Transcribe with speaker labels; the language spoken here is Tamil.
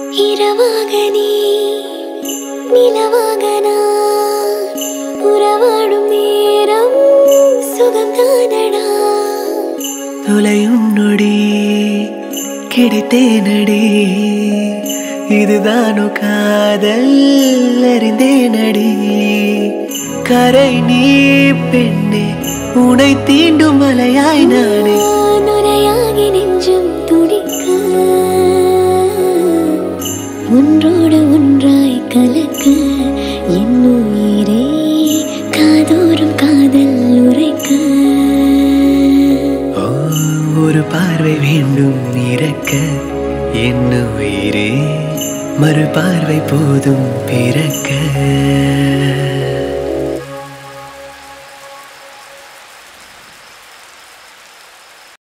Speaker 1: இரவாக நீ நிலவாக நான் உறவாடும் நேரம் சுகம்தானடா.
Speaker 2: தொலையும் நொடி கிடைத்தேனடி, இதுதானோ காதல் அறிந்தேனடி. கரை நீ பெண்ணே, உனை தீண்டும் மலையாய் நானே.
Speaker 1: நுரையாகி நெஞ்சம் துடிக்க, ஒன்றோடு ஒன்றாய் கலக்க, என் உயிரே காதோறும் காதல் உரைக்க.
Speaker 2: ஒரு பார்வை வேண்டும் இறக்க, என் உயிரே மறு பார்வை போதும் பிறக்க.